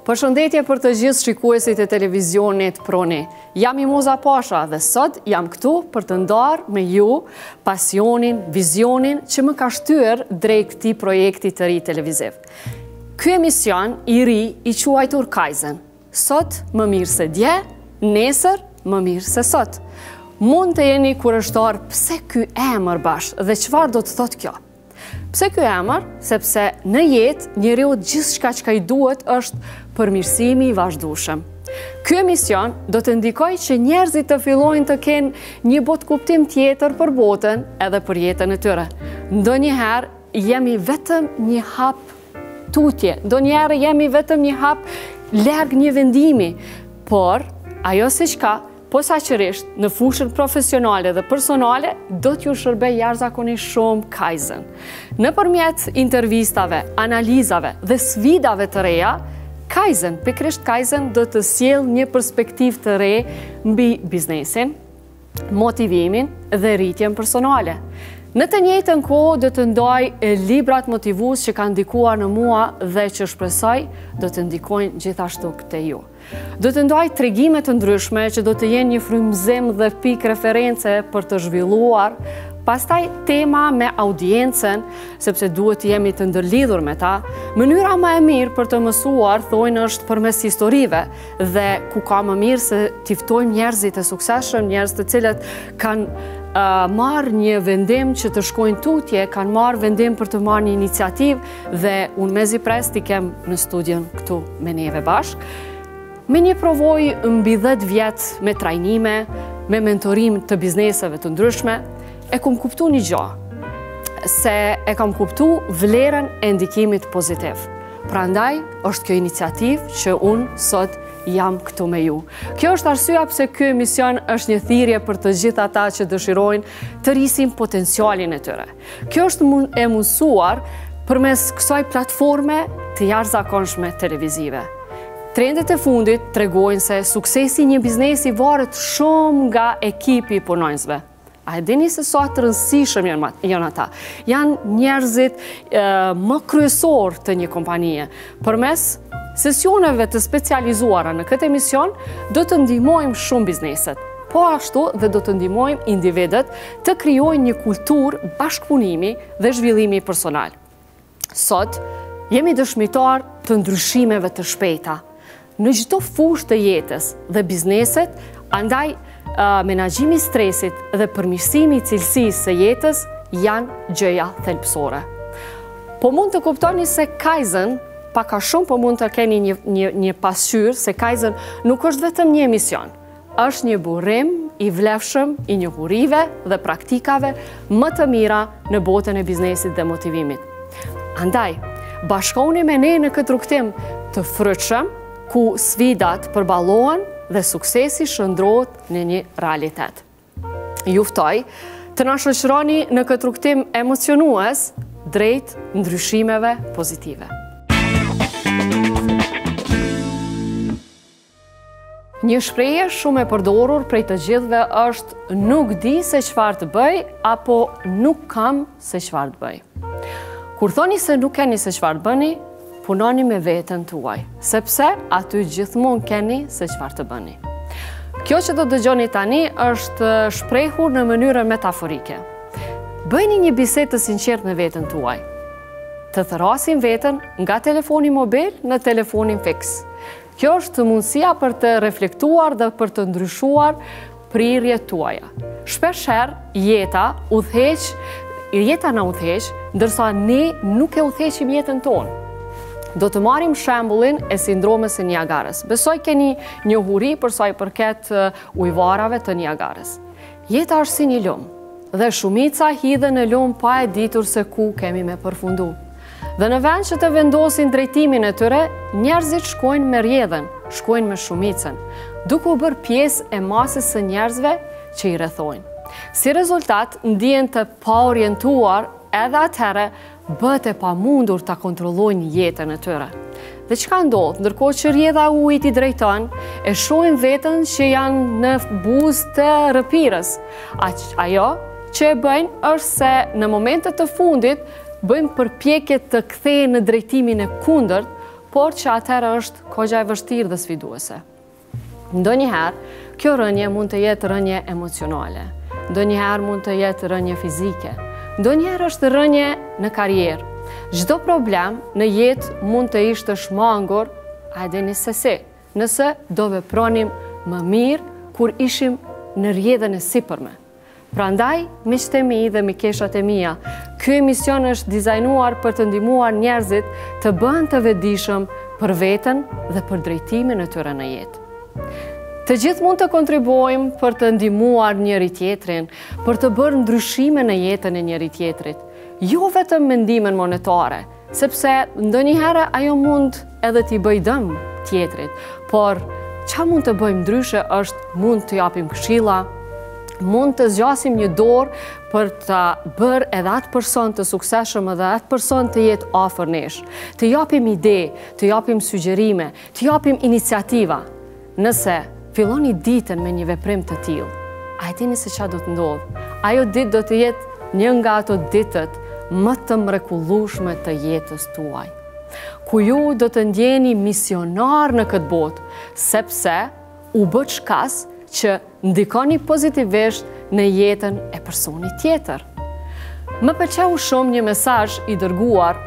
Përshëndetje për të gjithë shikuesit e televizionit Proni. Jam Imoza Pasha dhe sot jam këtu për të ndarë me ju pasionin, vizionin që më ka shtyrë drejt këtij projekti të ri televiziv. Ky emision i ri i quajtur Kaizen. Sot më mirë se dje, nesër më mirë se sot. Mund të jeni kurështar pse ky emër bashkë dhe çfarë do të thotë kjo. Pse ky emër? Sepse në jetë njeriu gjithçka që i duhet është përmirësimi i vazhdueshëm. Ky emision do të ndikojë që njerëzit të fillojnë të kenë një botë kuptim tjetër për botën edhe për jetën e tyre. Ndonjëherë jemi vetëm një hap tutje, ndonjëherë jemi vetëm një hap larg një vendimi, por ajo siçka posaçërisht në fushën profesionale dhe personale do t'ju shërbej jashtëzakonisht shumë Kaizen. Nëpërmjet intervistave, analizave dhe sfidave të reja, pikërisht Kaizen do të sjellë një perspektivë të re mbi biznesin, motivimin dhe rritjen personale. Në të njëjtën kohë do të ndaj librat motivues që kanë ndikuar në mua dhe që shpresoj do të ndikojnë gjithashtu te ju. Do të ndaj tregime të ndryshme që do të jenë një frymëzim dhe pikë reference për të zhvilluar, pastaj tema me audiencën, sepse duhet të jemi të ndërlidhur me ta. Mënyra më e mirë për të mësuar, thojnë, është përmes historive dhe ku ka më mirë se t'i ftojmë njerëzit e suksesshëm, njerëz të cilët kanë marrë një vendim që të shkojnë tutje, kanë marrë vendim për të marrë një iniciativë dhe unë mezi pres t'i kem në studion këtu me neve bashkë. Me një provojë mbi 10 vjet me trajnime, me mentorim të bizneseve të ndryshme, e kam kuptuar një gjë, se e kam kuptuar vlerën e ndikimit pozitiv. Prandaj është kjo iniciativë që unë sot jam këtu me ju. Kjo është arsyeja pse ky emision është një thirrje për të gjithë ata që dëshirojnë të rrisin potencialin e tyre. Kjo është e mundsuar përmes kësaj platforme të jashtëzakonshme televizive. Trendet e fundit tregojnë se suksesi i një biznesi varet shumë nga ekipi i punonjësve. A e dini se sa të rëndësishëm janë ata? Janë njerëzit më kryesor të një kompanie. Përmes sesioneve të specializuara në këtë emision, do të ndihmojmë shumë bizneset, po ashtu dhe do të ndihmojmë individët të krijojnë një kulturë bashkëpunimi dhe zhvillimi personal. Sot, jemi dëshmitar të ndryshimeve të shpejta në çdo fushë të jetës dhe bizneset, andaj menaxhimi i stresit dhe përmirësimi i cilësisë së jetës janë gjëja thelbësore. Po mund të kuptoni se Kaizen pak a shumë po mund të keni një pasqyrë se Kaizen nuk është vetëm një emision, është një burim i vlefshëm i njohurive dhe praktikave më të mira në botën e biznesit dhe motivimit. Andaj, bashkohuni me ne në këtë rrugtim të frytshëm, ku sfidat përballohen dhe suksesi shndrohet në një realitet. Ju ftoj të na shoqëroni në këtë rrugtim emocionues drejt ndryshimeve pozitive. Një shprehje shumë e përdorur prej të gjithëve është nuk di se çfarë të bëj apo nuk kam se çfarë të bëj. Kur thoni se nuk keni se çfarë të bëni, punoni me veten tuaj, sepse aty gjithmonë keni se çfarë të bëni. Kjo që do dëgjoni tani është shprehur në mënyrë metaforike. Bëjni një bisedë të sinqertë me veten tuaj. Të thrasin veten nga telefoni mobil në telefonin fiks. Kjo është mundësia për të reflektuar dhe për të ndryshuar prirjet tuaja. Shpeshherë jeta na udhëheq, ndërsa ne nuk e udhëheqim jetën tonë. Do të marrim shembullin e sindromit të Niagarës. Besoj keni njohuri për sa i përket ujëvarave të Niagarës. Jeta është si një lum, dhe shumica hidhen në lum pa e ditur se ku kemi me përfundu. Dhe në vend që të vendosin drejtimin e tyre, njerëzit shkojnë me rrjedhën, shkojnë me shumicën, duke u bërë pjesë e masës së njerëzve që i rrethojnë. Si rezultat, ndihen të paorientuar edhe atëherë bëhet e pamundur ta kontrollojnë jetën e tyre. Dhe çka ndodh? Ndërkohë që rrjedha e ujit i drejton, e shohin veten që janë në buzë të rrëpirës. Ajo që e bëjnë është se në momentet të fundit bëjnë përpjekje të kthehen në drejtimin e kundërt, por që atëherë është kogja e vështirë dhe sfiduese. Ndonjëherë, kjo rënje mund të jetë rënje emocionale, ndonjëherë mund të jetë rënje fizike, ndonjëherë është rënje në karrierë. Çdo problem në jetë mund të ishte shmangur, a dini se si, nëse do vepronim më mirë kur ishim në rrjedhën e sipërme. Prandaj, miqtë e mi dhe mikeshat e mia, ky emision është dizajnuar për të ndihmuar njerëzit të bëhen të vetëdijshëm për veten dhe për drejtimin e tyre në jetë. Të gjithë mund të kontribuojmë për të ndihmuar njëri tjetrin, për të bërë ndryshime në jetën e njëri tjetrit, jo vetëm me ndihmën monetare, sepse ndonjëherë ajo mund edhe t'i bëjë dëm tjetrit, por çfarë mund të bëjmë ndryshe është mund të japim këshilla, mund të zgjasim një dorë për të bërë edhe atë person të suksesshëm edhe atë person të jetë afër nesh, të japim ide, të japim sugjerime, të japim iniciativa. Nëse filloni ditën me një veprim të tillë, a e dini se çfarë do të ndodhë? Ajo ditë do të jetë një nga ato ditët më të mrekullueshme të jetës tuaj, ku ju do të ndjeni misionar në këtë botë, sepse u bë shkas që ndikoni pozitivisht në jetën e personit tjetër. Më pëlqeu shumë një mesazh i dërguar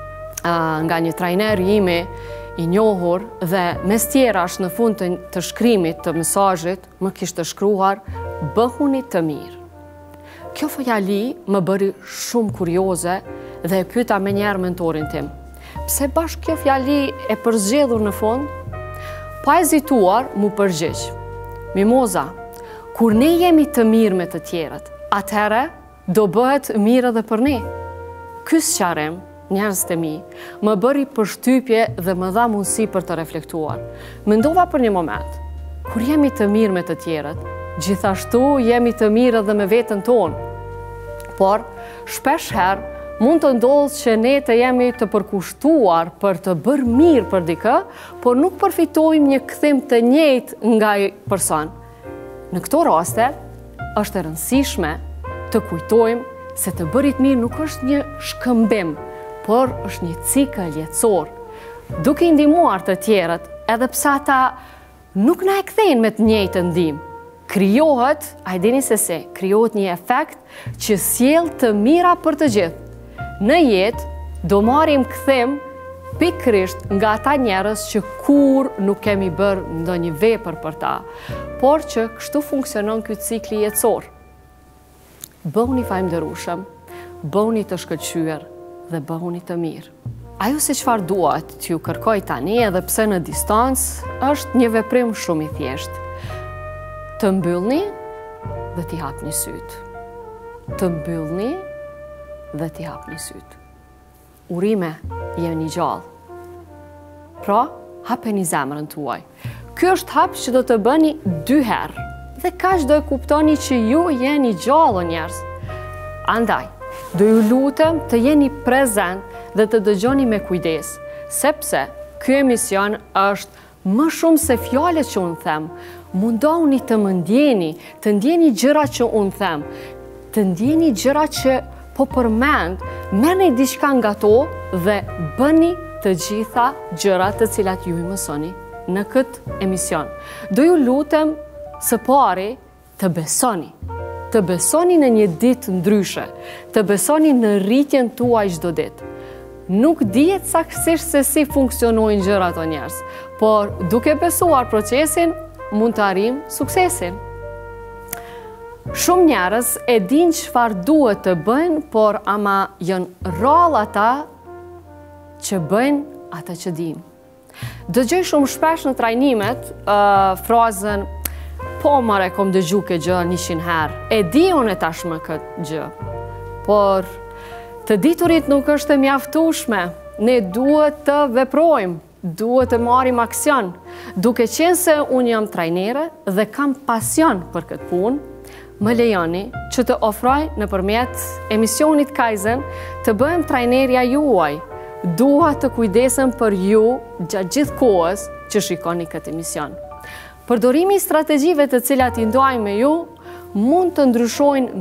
nga një trajner imi i njohur dhe mes tjerash në fund të shkrimit të mesazhit më kishte shkruar bëhuni të mirë. Kjo fjali më bëri shumë kurioze dhe e pyeta menjëherë mentorin tim. Pse bashkë kjo fjali e përzgjedhur në fund? Pa hezituar mu përgjigj. Mimoza, kur ne jemi të mirë me të tjerët, atëherë do bëhet mirë edhe për ne. Ky sqarim, njerëz të mi, më bëri përshtypje dhe më dha mundësi për të reflektuar. Mendova për një moment, kur jemi të mirë me të tjerët, gjithashtu jemi të mirë edhe me veten tonë. Por, shpesh herë, mund të ndodhë që ne të jemi të përkushtuar për të bërë mirë për dikë, por nuk përfitojmë një kthim të njëjtë nga ai person. Në këto raste, është e rëndësishme të kujtojmë se të bërit mirë nuk është një shkëmbim, por është një cikël jetësor. Duke i ndihmuar të tjerët, edhe pse ata nuk na e kthejnë me të njëjtën ndihmë, krijohet, a e dini se si, krijohet një efekt që sjell të mira për të gjithë. Në jetë do marrim kthim pikërisht nga ata njerëz që kur nuk kemi bërë ndonjë vepër për ta, por që kështu funksionon ky cikli jetësor. Bëhuni falënderueshëm, bëhuni të shkëlqyer dhe bëhuni të mirë. Ajo se çfarë duhet t'ju kërkoj tani, edhe pse në distancë, është një veprim shumë i thjeshtë. Të mbyllni dhe t'i hapni syt. Të mbyllni dhe t'i hapni syt. Urime, jeni gjallë. Pra, hapeni zemrën tuaj. Ky është hap që do të bëni 2 herë. Dhe kaq do e kuptoni që ju jeni gjallë, o njerëz. Andaj, do ju lutem të jeni prezent dhe të dëgjoni me kujdes, sepse ky emision është më shumë se fjalët që unë them. Mundohuni të më ndjeni, të ndjeni gjëra që unë them, të ndjeni gjëra që po përmend, merrni diçka nga to dhe bëni të gjitha gjërat të cilat ju i mësoni në këtë emision. Do ju lutem së pari të besoni. Të besoni në një ditë ndryshe, të besoni në rritjen tuaj çdo ditë. Nuk dihet saktësisht se si funksionojnë gjërat o njerëz, por duke besuar procesin, mund të arrijmë suksesin. Shumë njerëz e dinë çfarë duhet të bëjnë, por ama janë rrallë ata që bëjnë ata që dinë. Dëgjoj shumë shpesh në trajnimet frazën po more kom dëgju këtë gjë 100 herë. E di unë tashmë këtë gjë. Por të diturit nuk është e mjaftueshme. Ne duhet të veprojmë, duhet të marrim aksion. Duke qenë se unë jam trajnere dhe kam pasion për këtë punë, më lejoni që të ofroj nëpërmjet emisionit Kaizen të bëhem trajnerja juaj. Dua të kujdesem për ju gjatë gjithë kohës që shikoni këtë emision. Përdorimi i strategjive të cilat i ndajmë me ju mund të ndryshojnë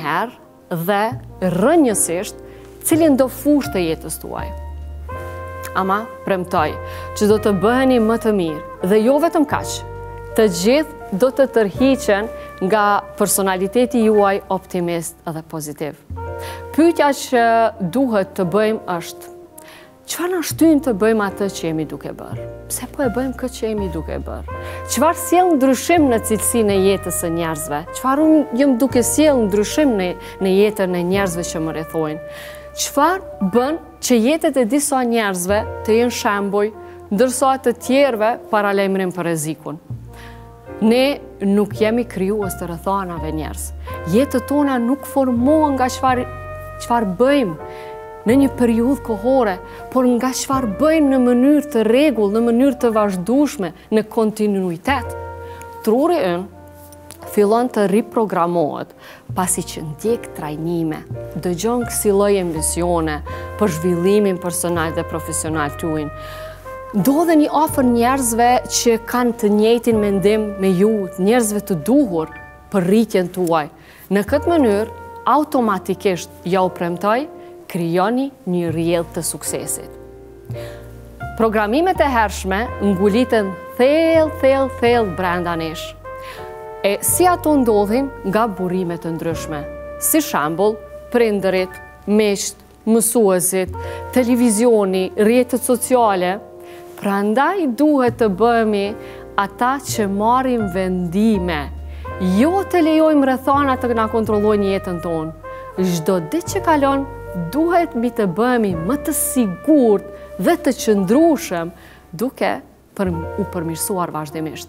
menjëherë dhe rrënjësisht cilin do fushë të jetës tuaj. ama premtoj që do të bëheni më të mirë dhe jo vetëm kaq. Të gjithë do të tërhiqen nga personaliteti juaj optimist dhe pozitiv. Pyetja që duhet të bëjmë është: çfarë na shtyn të bëjmë atë që jemi duke bërë? Pse po e bëjmë këtë që jemi duke bërë? Çfarë sjell ndryshim në cilësinë e jetës së njerëzve? Çfarë unë jam duke sjell ndryshim në jetën e njerëzve që më rrethojnë? Çfarë bën që jetët e disa njerëzve të jenë shembull, ndërsa të tjerëve paralajmërim për rrezikun? Ne nuk jemi krijues të rrethanave njerëz. Jetët tona nuk formohen nga çfarë bëjmë në një periudhë kohore, por nga çfarë bëjmë në mënyrë të rregull, në mënyrë të vazhdueshme, në kontinuitet. Truri ynë fillon të riprogramohet pasi që ndjek trajnime, dëgjon kësi lloj misione për zhvillimin personal dhe profesional tuaj. Ndodhen i afër njerëzve që kanë të njëjtin mendim me ju, njerëzve të duhur për rritjen tuaj. Në këtë mënyrë, automatikisht, ja u premtoj, krijoni një rrjedhë të suksesit. Programimet e hershme nguliten thellë brenda nesh. E si ato ndodhin nga burime të ndryshme, si shembull, prindërit, miqt, mësuesit, televizioni, rrjetet sociale. Prandaj duhet të bëhemi ata që marrin vendime, jo të lejojmë rrethana të na kontrollojnë jetën tonë. Çdo ditë që kalon, duhet mi të bëhemi më të sigurt dhe të qëndrueshëm duke u përmirësuar vazhdimisht.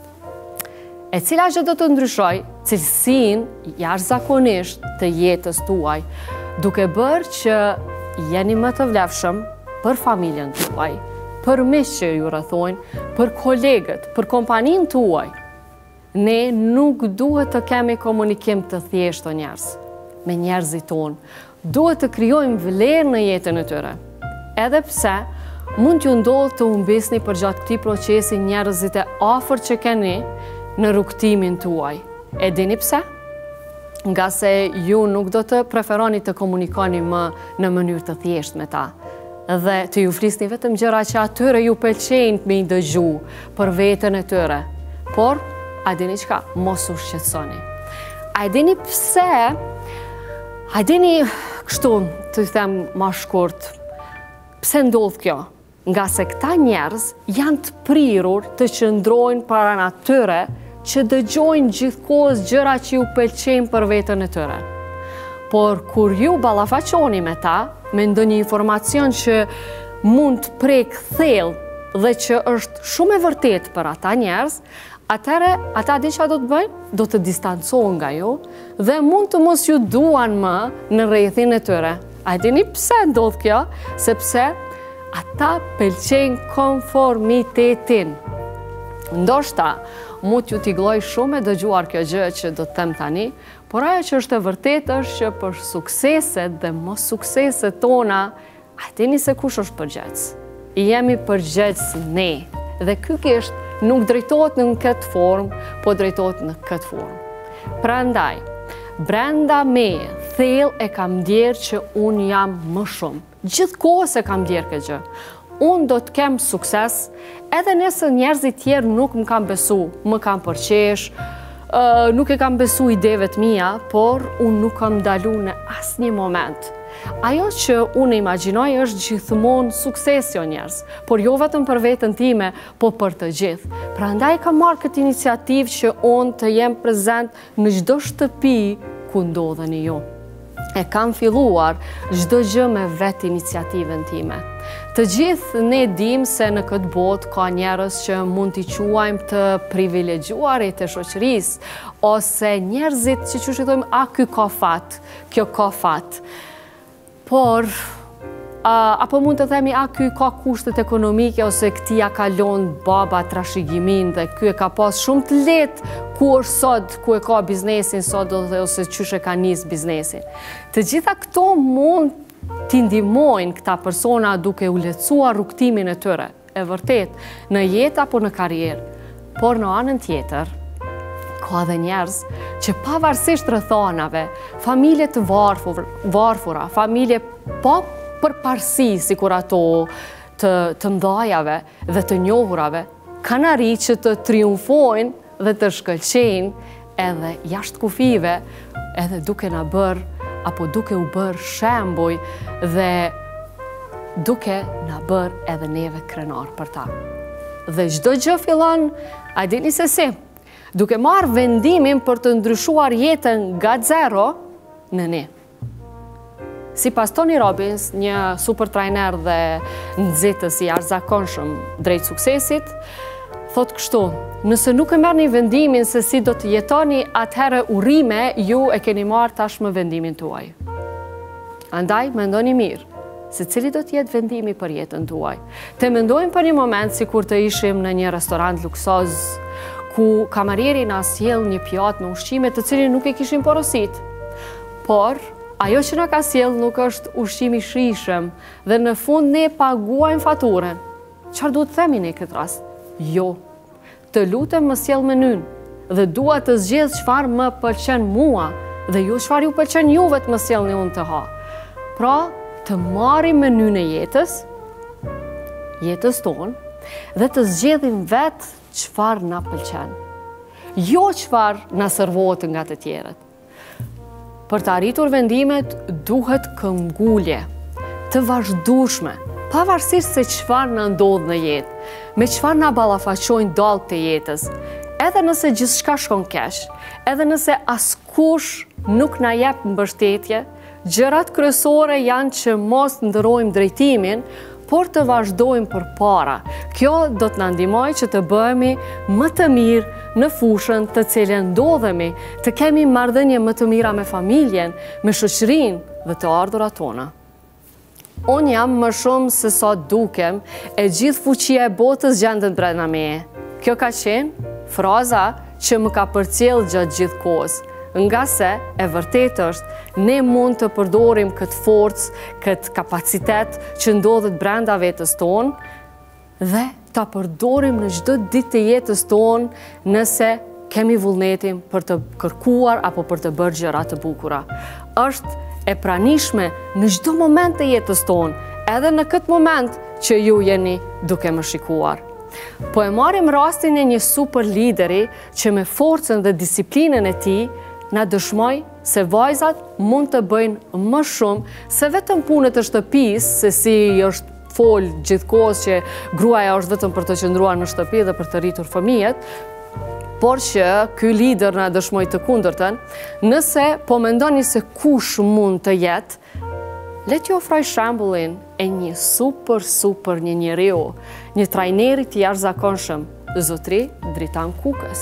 E cila gjë do të ndryshoj cilësinë jashtëzakonisht të jetës tuaj, duke bërë që jeni më të vlefshëm për familjen tuaj, për miqtë që ju rrethojnë, për kolegët, për kompaninë tuaj. Ne nuk duhet të kemi komunikim të thjeshtë njerëz me njerëzit tonë. Duhet të krijojmë vlerë në jetën e tyre. Edhe pse mund t'ju ndodhë të humbisni përgjatë këtij procesi njerëzit e afërt që keni në rrugtimin tuaj. E dini pse? Nga se ju nuk do të preferoni të komunikoni më në mënyrë të thjeshtë me ta, dhe të ju flisni vetëm gjëra që atyre ju pëlqejnë me i dëgju për veten e tyre. Por, a dini çka? Mos u shqetësoni. A dini pse? A dini kështu, të them ma shkurt, pse ndodh kjo? Nga se këta njerëz janë të prirur të qëndrojnë para atyre që dëgjojnë gjithkohës gjëra që ju pëlqejnë për veten e tyre. Por kur ju ballafaqoni me ta, me ndonjë informacion që mund të prek thellë dhe që është shumë e vërtetë për ata njerëz, atëherë ata di çfarë do të bëjnë? Do të distancohen nga ju dhe mund të mos ju duan më në rrethin e tyre. A dini pse ndodh kjo? Sepse ata pëlqejnë konformitetin. Ndoshta mund t'ju tiglloj shumë e dëgjuar kjo gjë që do të them tani, por ajo që është e vërtetë është që për sukseset dhe mos sukseset tona, a dini se kush është përgjegjës? Jemi përgjegjës ne. Dhe ky kisht nuk drejtohet në këtë formë, po drejtohet në këtë formë. Prandaj, brenda meje, thellë e kam ndjerë që unë jam më shumë. Gjithkohës e kam ndjerë këtë gjë. Unë do të kem sukses, edhe nëse njerëzit tjerë nuk më kam besu, më kam përqesh, nuk e kam besu ideve të mia, por unë nuk kam dalu në asnjë moment. Ajo që unë imagjinoj është gjithmonë suksesi o njerëz, por jo vetëm për veten time, po për të gjithë. Prandaj kam marrë këtë iniciativë që unë të jem prezent në çdo shtëpi ku ndodheni ju. E kam filluar çdo gjë me vetë iniciativën time. Të gjithë ne dim se në këtë botë ka njerëz që mund t'i quajmë të privilegjuarit e shoqërisë, ose njerëzit që i thojmë, a ky ka fat, kjo ka fat. Por, apo mund të themi, a ky ka kushtet ekonomike, ose këtia ka lënë baba trashëgimin dhe ky e ka pas shumë të lehtë ku është sot, ku e ka biznesin sot, ose qysh e ka nis biznesin. Të gjitha këto mund t'i ndihmojnë këta persona duke u lehtësuar rrugtimin e tyre, e vërtet, në jetë apo në karrierë. Por në anën tjetër, ka dhe njerëz që pavarësisht rrethanave, familje të varfura, familje pa përparësi, sikur ato të mdhajave dhe të njohurave, kanë arrit që të triumfojnë dhe të shkëlqejnë edhe jashtë kufive, edhe duke na bërë, apo duke u bërë shembuj dhe duke na bërë edhe neve krenar për ta. Dhe çdo gjë fillon, a dini se si, duke marrë vendimin për të ndryshuar jetën nga zero në ne. Sipas Tony Robbins, një super trajner dhe nxitës i jashtëzakonshëm drejt suksesit, thot kështu: nëse nuk e merrni vendimin se si do të jetoni, atëherë urrime ju e keni marrë tashmë vendimin tuaj. Andaj mendoni mirë se cili do të jetë vendimi për jetën tuaj. Të mendojmë për një moment sikur të ishim në një restorant luksoz ku kamarieri na sjell një pjatë me ushqime të cilin nuk e kishim porosit. Por ajo që na ka sjell nuk është ushqim i shijshëm dhe në fund ne paguajmë faturën. Çfarë duhet të themi në këtë rast? Jo. Të lutem më sjell menyn dhe dua të zgjedh çfarë më pëlqen mua dhe jo çfarë ju pëlqen juve të më sjellni unë të ha. Pra, të marrim menyn e jetës tonë dhe të zgjedhim vetë çfarë na pëlqen. Jo çfarë na servohet nga të tjerët. Për të arritur vendimet duhet këmbgulje, të vazhdueshme, pavarësisht se çfarë na ndodh në jetë, me çfarë na ballafaqojnë dallgët e jetës. Edhe nëse gjithçka shkon keq, edhe nëse askush nuk na jep mbështetje, gjërat kryesore janë që mos ndërrojmë drejtimin, por të vazhdojmë përpara. Kjo do të na ndihmojë që të bëhemi më të mirë në fushën të cilën ndodhemi, të kemi marrëdhënie më të mira me familjen, me shoqërinë dhe të ardhurat tona. Unë jam më shumë se sa dukem, e gjithë fuqia e botës gjendet brenda meje. Kjo ka qenë fraza që më ka përcjell gjatë gjithë kohës. Nga se, e vërtet është, ne mund të përdorim këtë forcë, këtë kapacitet që ndodhet brenda vetës tonë dhe ta përdorim në çdo ditë të jetës tonë nëse kemi vullnetin për të kërkuar apo për të bërë gjëra të bukura. Është e pranishme në çdo moment të jetës tonë, edhe në këtë moment që ju jeni duke më shikuar. Po e marrim rastin e një super lideri që me forcën dhe disiplinën e tij na dëshmoj se vajzat mund të bëjnë më shumë se vetëm punët e shtëpisë, se si është fol gjithkohës që gruaja është vetëm për të qëndruar në shtëpi dhe për të rritur fëmijët, por që ky lider na dëshmoj të kundërtën. Nëse po mendoni se kush mund të jetë, le t'ju ofroj shembullin e një super një njeriu, një trajneri të jashtëzakonshëm, zotri Dritan Kukës.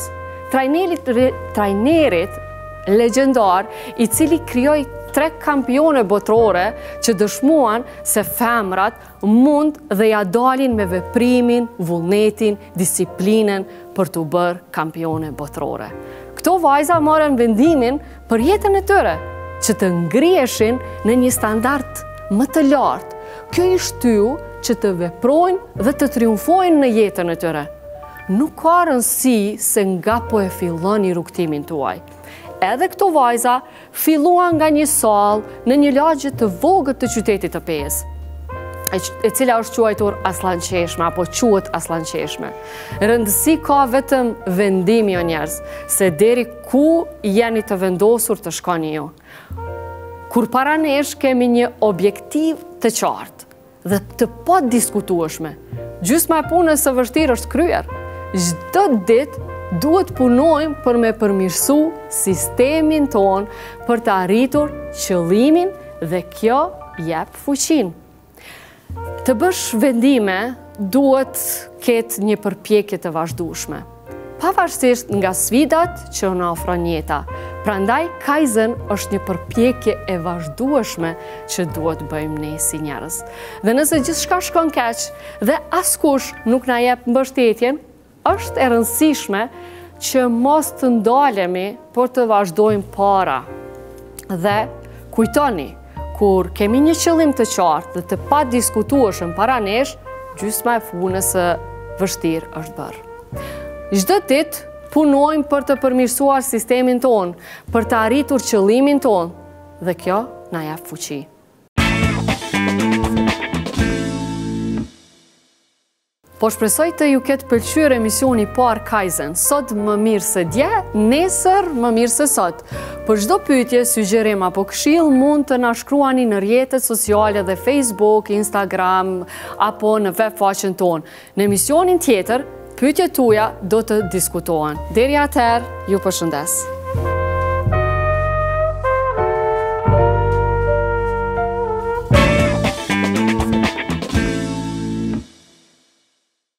Trajnerit legjendar i cili krijoi 3 kampione botërore që dëshmuan se femrat mund dhe ja dalin me veprimin, vullnetin, disiplinën për të bërë kampione botërore. Këto vajza morën vendimin për jetën e tyre, që të ngriheshin në një standard më të lartë. Kjo i shtyu që të veprojnë dhe të triumfojnë në jetën e tyre. Nuk ka rëndësi se nga po e filloni rrugtimin tuaj. Edhe këto vajza filluan nga një sallë në një lagje të vogël të qytetit të Pes, e cila është quajtur Aslanqeshme apo quhet Aslanqeshme. Rëndësi ka vetëm vendimi o njerëz, se deri ku jeni të vendosur të shkoni ju. Kur para nesh kemi një objektiv të qartë dhe të pa diskutueshme, gjysma e punës së vështirë është kryer. Çdo ditë duhet punojmë për me përmirësu sistemin ton për të arritur qëllimin dhe kjo jep fuqinë. Të bësh vendime duhet ketë një përpjekje të vazhdueshme, pavarësisht nga sfidat që na ofron jeta. Prandaj Kaizen është një përpjekje e vazhdueshme që duhet bëjmë ne si njerëz. Dhe nëse gjithçka shkon keq dhe askush nuk na jep mbështetjen, është e rëndësishme që mos të ndalemi, por të vazhdojmë para. Dhe kujtoni, kur kemi një qëllim të qartë dhe të pa diskutueshëm para nesh, gjysma e punës së vështirë është bërë. Çdo ditë punojmë për të përmirësuar sistemin ton, për të arritur qëllimin ton, dhe kjo na jep fuqi. Po shpresoj të ju ketë pëlqyer emisioni Par Kaizen. Sot më mirë se dje, nesër më mirë se sot. Për çdo pyetje, sugjerim apo këshill mund të na shkruani në rrjetet sociale dhe Facebook, Instagram apo në web faqen tonë. Në emisionin tjetër, pyetjet tuaja do të diskutohen. Deri atëherë, ju përshëndes.